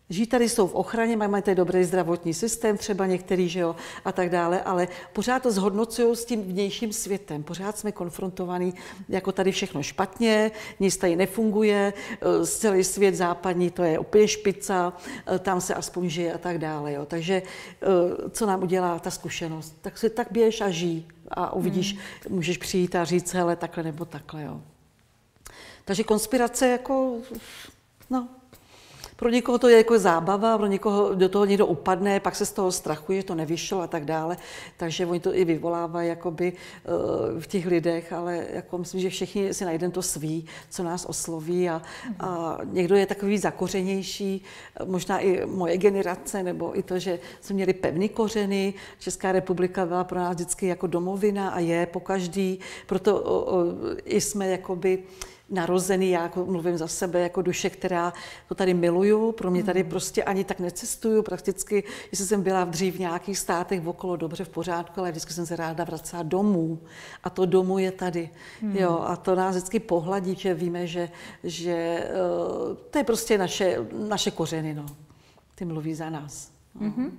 Žijí tady, jsou v ochraně, mají tady dobrý zdravotní systém, třeba některý, že jo, a tak dále, ale pořád to zhodnocují s tím vnějším světem. Pořád jsme konfrontovaní, jako tady všechno špatně, nic tady nefunguje, celý svět západní, to je úplně špica, tam se aspoň žije a tak dále, jo. Takže co nám udělá ta zkušenost? Tak si tak běž a žij a uvidíš, hmm. můžeš přijít a říct, hele, takhle nebo takhle, jo. Takže konspirace jako, no, pro někoho to je jako zábava, pro někoho do toho někdo upadne, pak se z toho strachuje, že to nevyšlo a tak dále. Takže oni to i vyvolávají jakoby v těch lidech, ale jako myslím, že všichni si najdeme to svý, co nás osloví a, a někdo je takový zakořenější, možná i moje generace, nebo i to, že jsme měli pevný kořeny. Česká republika byla pro nás vždycky jako domovina a je pokaždý, proto o, o, i jsme jakoby narozený, já jako mluvím za sebe jako duše, která to tady miluju, pro mě tady prostě ani tak necestuju, prakticky, jestli jsem byla v dřív v nějakých státech okolo, dobře, v pořádku, ale vždycky jsem se ráda vracela domů a to domů je tady, hmm. jo, a to nás vždycky pohladí, že víme, že, že uh, to je prostě naše, naše kořeny, no, ty mluví za nás. No. Mm-hmm.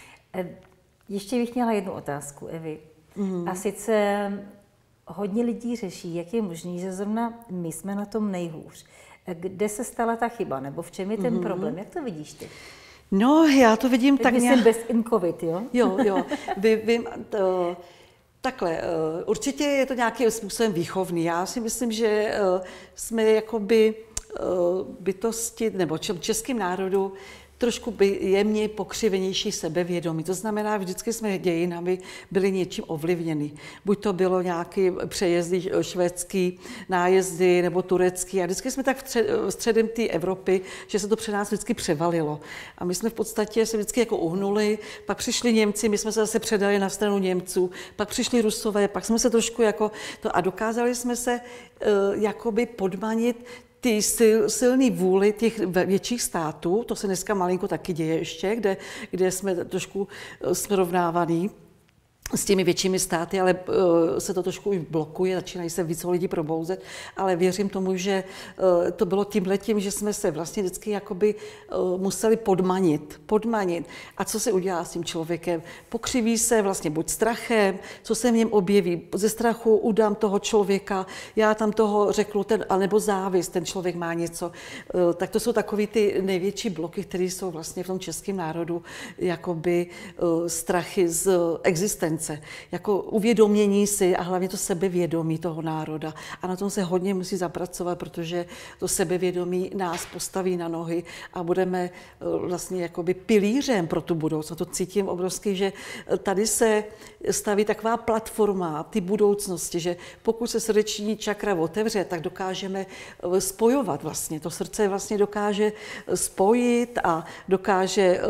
Ještě bych měla jednu otázku, Evi, mm-hmm. a sice hodně lidí řeší, jak je možný, že zrovna my jsme na tom nejhůř. Kde se stala ta chyba, nebo v čem je ten mm-hmm. problém? Jak to vidíš ty? No, já to vidím Teď tak nějak... Myslím bez in covid, jo? Jo, jo. Vy, vy, to, takhle, určitě je to nějakým způsobem výchovný. Já si myslím, že jsme jakoby bytosti, nebo českým národu, trošku by jemně pokřivenější sebevědomí. To znamená, vždycky jsme dějinami byli něčím ovlivněni. Buď to bylo nějaký přejezdy švédský, nájezdy nebo turecký. A vždycky jsme tak středem té Evropy, že se to před nás vždycky převalilo. A my jsme v podstatě se vždycky jako uhnuli, pak přišli Němci, my jsme se zase předali na stranu Němců, pak přišli Rusové, pak jsme se trošku jako to a dokázali jsme se uh, jakoby podmanit ty sil, silný vůli těch větších států, to se dneska malinko taky děje ještě, kde, kde jsme trošku srovnávaný s těmi většími státy, ale uh, se to trošku už blokuje, začínají se více lidí probouzet, ale věřím tomu, že uh, to bylo tímhletím, že jsme se vlastně vždycky jakoby uh, museli podmanit, podmanit. A co se udělá s tím člověkem? Pokřiví se vlastně buď strachem, co se v něm objeví, ze strachu udám toho člověka, já tam toho řeknu, ten, anebo závist, ten člověk má něco. Uh, tak to jsou takový ty největší bloky, které jsou vlastně v tom českém národu, jakoby uh, strachy z existence. Jako uvědomění si a hlavně to sebevědomí toho národa. A na tom se hodně musí zapracovat, protože to sebevědomí nás postaví na nohy a budeme vlastně jakoby pilířem pro tu budoucnost. To cítím obrovsky, že tady se staví taková platforma ty budoucnosti, že pokud se srdeční čakra otevře, tak dokážeme spojovat vlastně. To srdce vlastně dokáže spojit a dokáže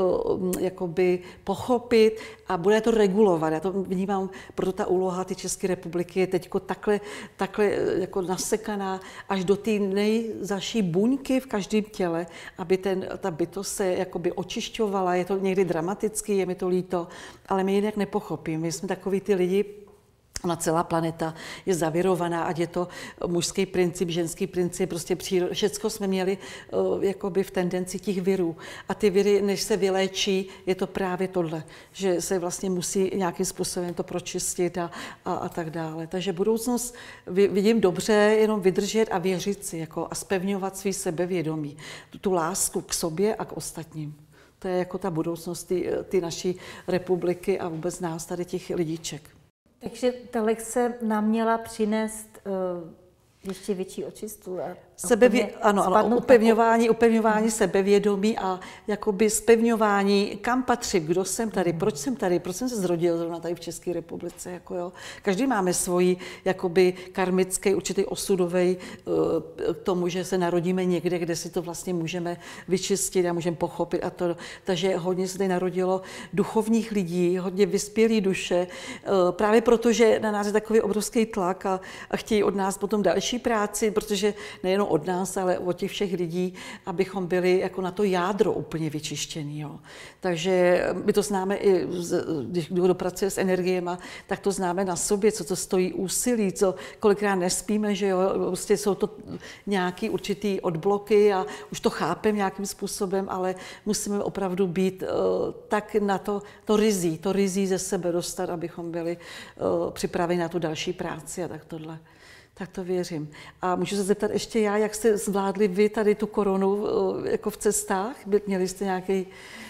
jakoby pochopit a bude to regulovat. Já to vnímám, proto ta úloha ty České republiky je teď takhle, takhle jako nasekaná až do té nejzaší buňky v každém těle, aby ten, ta bytost se jakoby očišťovala. Je to někdy dramatický, je mi to líto, ale my jinak nepochopíme. My jsme takový ty lidi, ona celá planeta je zavirovaná, ať je to mužský princip, ženský princip, prostě příro... všecko jsme měli uh, jakoby v tendenci těch virů. A ty viry, než se vyléčí, je to právě tohle, že se vlastně musí nějakým způsobem to pročistit a, a, a tak dále. Takže budoucnost vidím dobře, jenom vydržet a věřit si jako, a zpevňovat svý sebevědomí, tu, tu lásku k sobě a k ostatním. To je jako ta budoucnost ty, ty naší republiky a vůbec nás, tady těch lidíček. Takže ta lekce nám měla přinést uh, ještě větší očistu. A Sebevě, ano, ano, upevňování, upevňování sebevědomí a jakoby zpevňování, kam patřím, kdo jsem tady, proč jsem tady, proč jsem se zrodil zrovna tady v České republice. Jako jo. Každý máme svůj jakoby karmický, určitý osudový uh, k tomu, že se narodíme někde, kde si to vlastně můžeme vyčistit a můžeme pochopit. A to, takže hodně se tady narodilo duchovních lidí, hodně vyspělý duše, uh, právě proto, že na nás je takový obrovský tlak a, a chtějí od nás potom další práci, protože nejenom nejenom od nás, ale od těch všech lidí, abychom byli jako na to jádro úplně vyčištění. Jo. Takže my to známe i, když kdo pracuje s energiemi, tak to známe na sobě, co to stojí úsilí, co kolikrát nespíme, že jo, prostě jsou to nějaký určitý odbloky a už to chápem nějakým způsobem, ale musíme opravdu být uh, tak na to, to rizí, to rizí ze sebe dostat, abychom byli uh, připraveni na tu další práci a tak tohle. Tak to věřím. A můžu se zeptat ještě já, jak jste zvládli vy tady tu koronu uh, jako v cestách? Měli jste nějaký...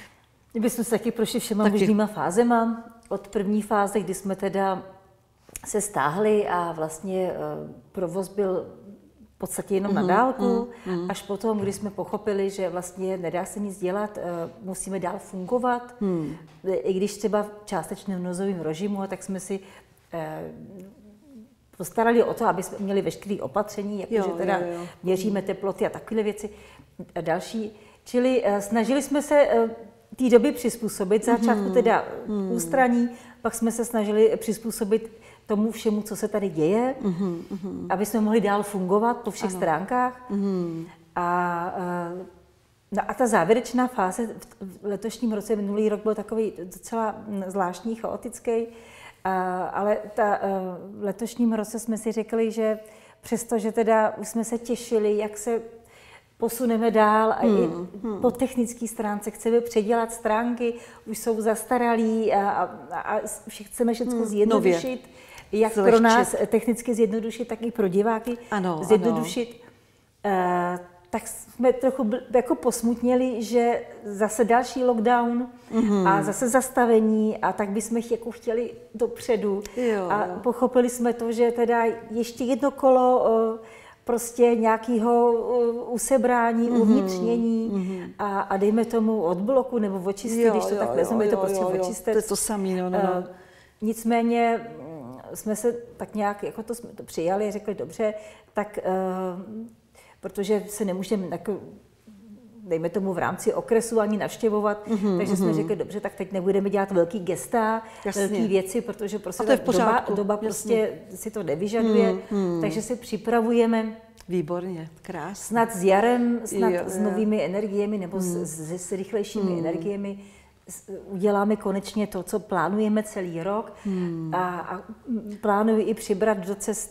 My jsme se taky prošli všema taky. možnýma fázema. Od první fáze, kdy jsme teda se stáhli a vlastně uh, provoz byl v podstatě jenom na dálku, mm, mm. až potom, když jsme pochopili, že vlastně nedá se nic dělat, musíme dál fungovat. Mm. I když třeba v částečném nouzovém režimu, tak jsme si eh, postarali o to, aby jsme měli veškeré opatření, jakože teda jo, jo. měříme teploty a takové věci a další. Čili eh, snažili jsme se eh, té doby přizpůsobit, začátku mm. teda mm. ústraní, pak jsme se snažili přizpůsobit tomu všemu, co se tady děje, mm, mm. aby jsme mohli dál fungovat po všech ano. stránkách. Mm. A, no a ta závěrečná fáze v letošním roce, minulý rok byl takový docela zvláštní, chaotický, a, ale ta, v letošním roce jsme si řekli, že přesto, že teda už jsme se těšili, jak se posuneme dál a hmm, i hmm. po technické stránce chceme předělat stránky, už jsou zastaralí a, a, a chceme všechno hmm, zjednodušit. Nově. Jak Zlehčit. Pro nás technicky zjednodušit, tak i pro diváky ano, zjednodušit. Ano. Uh, tak jsme trochu jako posmutněli, že zase další lockdown mm-hmm. a zase zastavení a tak bychom jako chtěli dopředu. Jo, a jo. pochopili jsme to, že teda ještě jedno kolo uh, prostě nějakého uh, usebrání, mm-hmm. uvnitřnění mm-hmm. a, a dejme tomu odbloku nebo očistit, jo, když to jo, tak vezmeme, je to prostě očistit. To je to samý, no, no, no. Uh, nicméně jsme se tak nějak, jako to jsme to přijali, řekli dobře, tak uh, protože se nemůžeme, jako, dejme tomu v rámci okresu ani navštěvovat, mm-hmm, takže mm-hmm. jsme řekli dobře, tak teď nebudeme dělat velký gesta, Jasně. velký věci, protože prostě to je v doba, doba prostě si to nevyžaduje, mm-hmm. takže si připravujeme. Výborně, krásně. Snad s jarem, snad jo, s novými jo. energiemi nebo mm. s, s, s rychlejšími mm. energiemi uděláme konečně to, co plánujeme celý rok hmm. a, a plánuji i přibrat do cest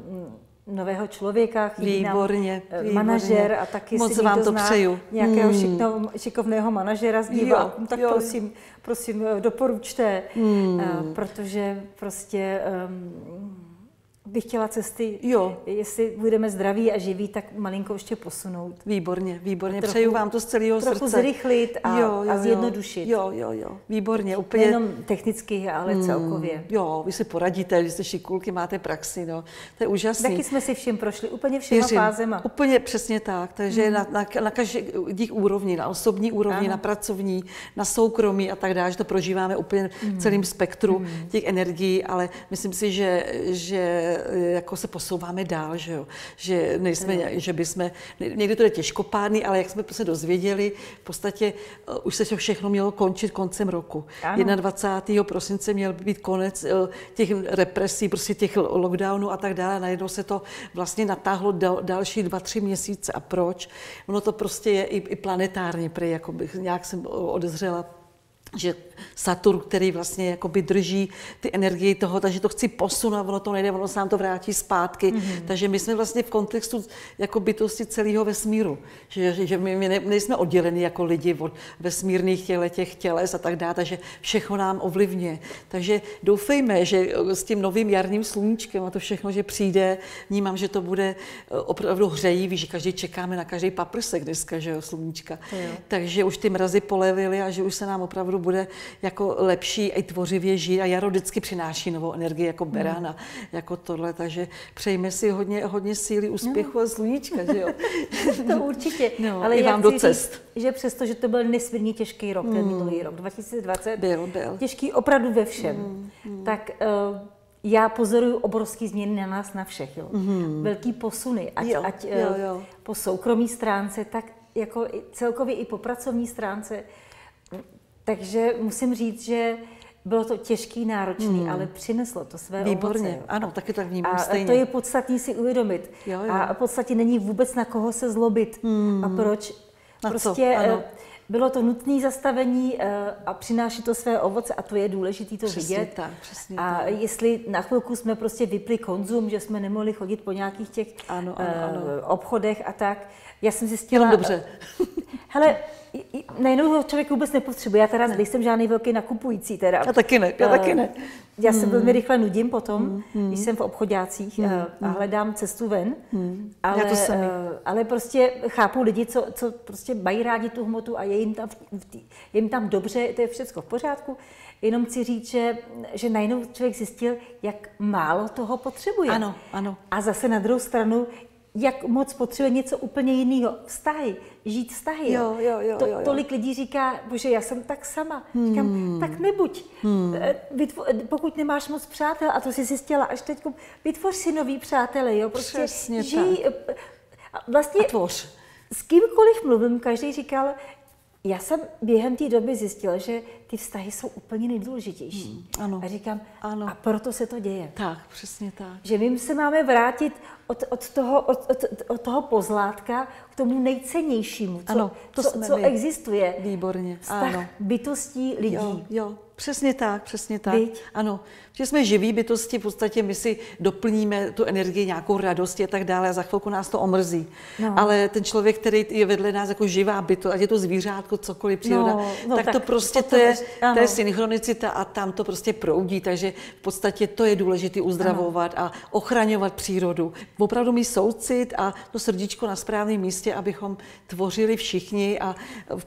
um, nového člověka, chybí nám manažer a taky Moc si vám to zná přeju. nějakého hmm. šikno, šikovného manažera z divákům, tak jo. prosím, prosím doporučte, hmm. uh, protože prostě um, bych chtěla cesty, jo. jestli budeme zdraví a živí, tak malinko ještě posunout. Výborně, výborně. Trochu, přeju vám to z celého trochu srdce. Trochu zrychlit a, jo, jo, a zjednodušit. Jo, jo, jo. Výborně. Úplně. Nejenom technicky, ale hmm. celkově. Jo, vy si poradíte, vy jste šikulky, máte praxi, no. To je úžasný. Taky jsme si všem prošli, úplně všema Věřím, fázema. Úplně přesně tak. Takže hmm. na, na, na každých úrovni, na osobní úrovni, ano. na pracovní, na soukromí a tak dále, že to prožíváme úplně hmm. v celém spektru hmm. těch energií, ale myslím si, že, že jako se posouváme dál, že jo, že nejsme, no. že bychom, někdy to je těžkopádný, ale jak jsme se dozvěděli, v podstatě uh, už se všechno mělo končit koncem roku. dvacátého prvního prosince měl být konec uh, těch represí, prostě těch lockdownů a tak dále, najednou se to vlastně natáhlo dal, další dva, tři měsíce. A proč? Ono to prostě je i, i planetárně, prej, jako bych nějak jsem odezřela, že Saturn, který vlastně jakoby drží ty energie toho, takže to chci posunout, ono to nejde, ono se nám to vrátí zpátky. Mm-hmm. Takže my jsme vlastně v kontextu jako bytosti celého vesmíru. Že, že my, my nejsme odděleni jako lidi od vesmírných těle, těch těles a tak dále, takže všechno nám ovlivňuje. Takže doufejme, že s tím novým jarním sluníčkem a to všechno, že přijde, vnímám, že to bude opravdu hřejivý, že každý čekáme na každý paprsek dneska, že jo, sluníčka. Jo. Takže už ty mrazy polevily a že už se nám opravdu bude jako lepší i tvořivě žít a jaro vždycky přináší novou energii jako berána, mm. jako tohle, takže přejme si hodně, hodně síly, úspěchu no. a sluníčka, že jo? To určitě, no, ale i vám do cest. Říct, že přesto, že to byl nesmírně těžký rok, mm. ten minulý rok, dva tisíce dvacet, byl, byl. těžký opravdu ve všem, mm. Mm. tak uh, já pozoruju obrovský změny na nás, na všech, jo? Mm. Velký posuny, ať, jo, ať jo, jo. po soukromé stránce, tak jako celkově i po pracovní stránce. Takže musím říct, že bylo to těžký, náročný, hmm. ale přineslo to své Výborně, ovoce. ano, taky tak vnímám a stejně. to je podstatný si uvědomit. Jo, jo. A v podstatě není vůbec na koho se zlobit. Hmm. A proč? Na prostě co? Ano. Bylo to nutné zastavení a přináší to své ovoce a to je důležité to přesně vidět. Tak, přesně a tak. jestli na chvilku jsme prostě vypli konzum, že jsme nemohli chodit po nějakých těch ano, ano, ano. obchodech a tak, já jsem zjistila... Jenom dobře. Hele, najednou ho člověk vůbec nepotřebuje. Já teda ne. nejsem žádný velký nakupující. Teda. Já taky ne, já uh, taky ne. Já se velmi rychle nudím potom, hmm. když jsem v obchodácích hmm. a hledám cestu ven. Hmm. Ale, já to sami. ale prostě chápu lidi, co, co prostě mají rádi tu hmotu a je jim tam, je jim tam dobře, to je všechno v pořádku. Jenom chci říct, že, že najednou člověk zjistil, jak málo toho potřebuje. Ano, ano. A zase na druhou stranu, jak moc potřebuje něco úplně jiného. Vztahy, žít vztahy. Jo, jo, jo, to, jo, jo. Tolik lidí říká, bože, já jsem tak sama. Hmm. Říkám, tak nebuď. Hmm. Vytvo, pokud nemáš moc přátel, a to jsi zjistila až teď, vytvoř si nový přátelé, jo. Prostě přesně žij, tak. Vlastně a tvoř. S kýmkoliv mluvím, každý říkal, já jsem během té doby zjistila, že ty vztahy jsou úplně nejdůležitější. Hmm, ano, a říkám, ano. a proto se to děje. Tak, přesně tak. Že my se máme vrátit od, od, toho, od, od, od toho pozlátka k tomu nejcennějšímu, co, ano, to co, co existuje. Výborně, vztah ano. bytostí lidí. Jo, jo. Přesně tak, přesně tak. Byť? Ano, že jsme živí bytosti, v podstatě my si doplníme tu energii nějakou radostí a tak dále a za chvilku nás to omrzí. No. Ale ten člověk, který je vedle nás jako živá bytost, ať je to zvířátko, cokoliv, příroda, no, no, tak, tak to prostě to je, to je synchronicita a tam to prostě proudí, takže v podstatě to je důležité uzdravovat ano. a ochraňovat přírodu. Opravdu mít soucit a to srdíčko na správném místě, abychom tvořili všichni a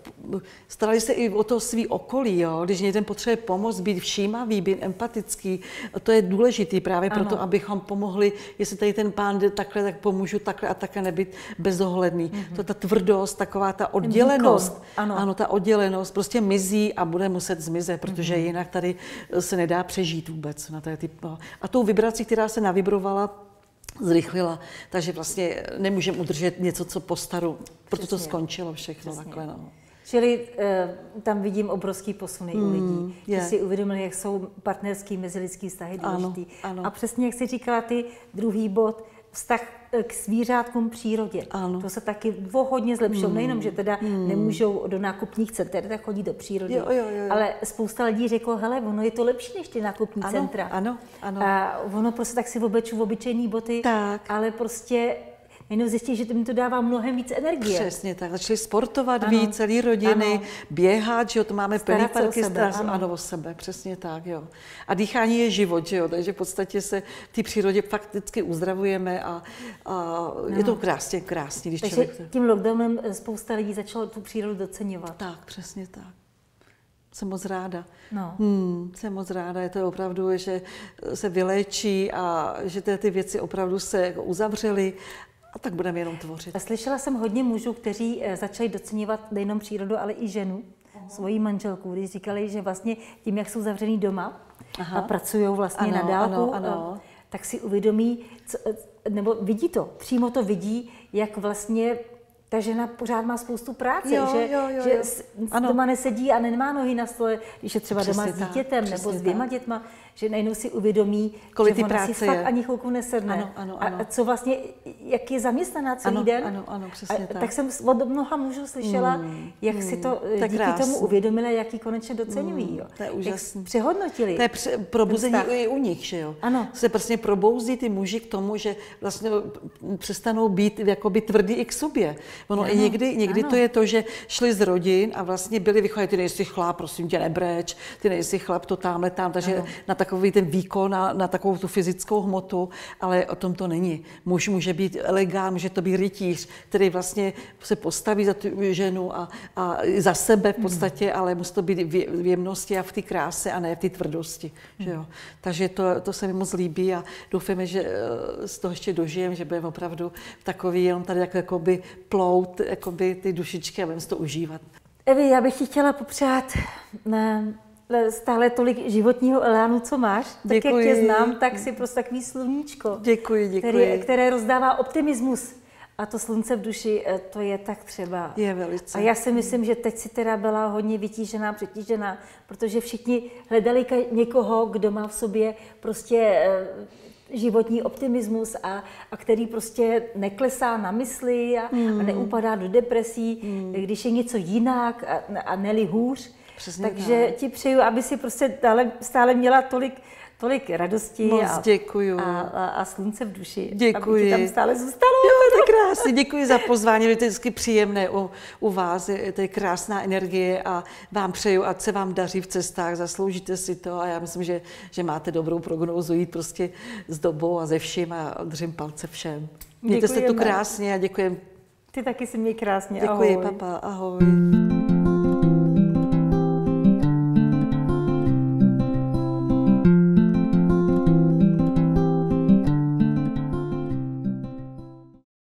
starali se i o to svý okolí, jo? Když jeden potřebuje pomoct, být všímavý, být empatický. To je důležitý právě ano. proto, abychom pomohli, jestli tady ten pán jde takhle, tak pomůžu takhle a takhle nebyt bezohledný. Mm-hmm. To ta tvrdost, taková ta oddělenost, ano. ano, ta oddělenost prostě mizí a bude muset zmizet, protože mm-hmm. jinak tady se nedá přežít vůbec. Na té typ, no. A tou vibrací, která se navibrovala, zrychlila, takže vlastně nemůžeme udržet něco, co po staru, proto to skončilo všechno Přesně. takhle. No. Čili uh, tam vidím obrovský posuny mm, u lidí, je. že si uvědomili, jak jsou partnerský mezilidský vztahy důležitý. Ano, ano. A přesně, jak jsi říkala ty, druhý bod, vztah k zvířátkům, přírodě. Ano. To se taky hodně zlepšilo. Mm. Nejenom, že teda mm. nemůžou do nákupních center, tak chodí do přírody. Jo, jo, jo. Ale spousta lidí řeklo, hele, ono je to lepší než ty nákupní ano, centra. Ano, ano. A ono prostě tak si obleču obyčejný boty, tak. ale prostě jenom zjistí, že mi to dává mnohem víc energie. Přesně tak. Začali sportovat ano. víc, celý rodiny, ano. běhat, že jo, to máme plný parky, ano. ano, o sebe, přesně tak, jo. A dýchání je život, že jo, takže v podstatě se v té přírodě fakticky uzdravujeme a, a je to krásně, krásně, když takže člověk... tím lockdownem spousta lidí začalo tu přírodu doceňovat. Tak, přesně tak. Jsem moc ráda. No. Hmm, jsem moc ráda, je to opravdu, že se vyléčí a že ty, ty věci opravdu se uzavřely. A tak budeme jenom tvořit. A slyšela jsem hodně mužů, kteří začali doceňovat nejenom přírodu, ale i ženu, Aha. svoji manželku, když říkali, že vlastně tím, jak jsou zavřený doma Aha. a pracují vlastně ano, na dálku, ano, ano. tak si uvědomí, co, nebo vidí to, přímo to vidí, jak vlastně ta žena pořád má spoustu práce, jo, že, jo, jo, že jo. doma nesedí a nemá nohy na stole, když je třeba přesně doma s dítětem tak, nebo s dvěma tak. dětma, že najednou si uvědomí, kolik že ona práce si fakt je. ani chvilku nesedne. Ano, ano, ano. A co vlastně, jak je zaměstnaná celý ano, den. Ano, ano, přesně a, tak. tak jsem od mnoha mužů slyšela, mm, jak mm, si to díky krásný. tomu uvědomila, jak ji konečně doceňují. Mm, jo. To je úžasné. Jak přehodnotili. To je pře- probuzení i u nich, že jo. Ano. Se prostě probouzí ty muži k tomu, že vlastně přestanou být jakoby tvrdý i k sobě. Ono ano, i někdy, někdy ano. to je to, že šli z rodin a vlastně byli vychováni, ty nejsi chlap, prosím tě, nebreč, ty nejsi chlap, to tamhle tam, takže ano. na takový ten výkon, na, na takovou tu fyzickou hmotu, ale o tom to není. Muž může být elegant, může to být rytíř, který vlastně se postaví za tu ženu a, a za sebe v podstatě, hmm. ale musí to být v jemnosti a v té kráse a ne v té tvrdosti. Hmm. Že jo? Takže to, to se mi moc líbí a doufáme, že z toho ještě dožijem, že budeme opravdu takový jenom tady jako, jakoby plout jakoby ty dušičky a budeme si to užívat. Evi, já bych ti chtěla popřát ne, stále tolik životního elánu, co máš. Tak děkuji. Jak tě znám, tak si prostě takový sluníčko, děkuji, děkuji. Který, které rozdává optimismus A to slunce v duši, to je tak třeba. Je velice. A já si myslím, že teď si teda byla hodně vytížená, přetížená, protože všichni hledali někoho, kdo má v sobě prostě životní optimismus a, a který prostě neklesá na mysli a, mm. a neupadá do depresí, mm. když je něco jinak a, a neli hůř. Přesně Takže tak. ti přeju, aby si prostě stále, stále měla tolik, tolik radosti Moc a, děkuju. A, a, a slunce v duši. Děkuji. Aby ti tam stále zůstalo. Jo, to je krásný. Děkuji za pozvání, je to vždycky příjemné u, u vás, je, to je krásná energie a vám přeju, ať se vám daří v cestách, zasloužíte si to a já myslím, že, že máte dobrou prognózu jít prostě s dobou a ze vším a držím palce všem. Mějte se tu krásně a děkujem. Ty taky si měj krásně. Děkuji, ahoj. papa, ahoj.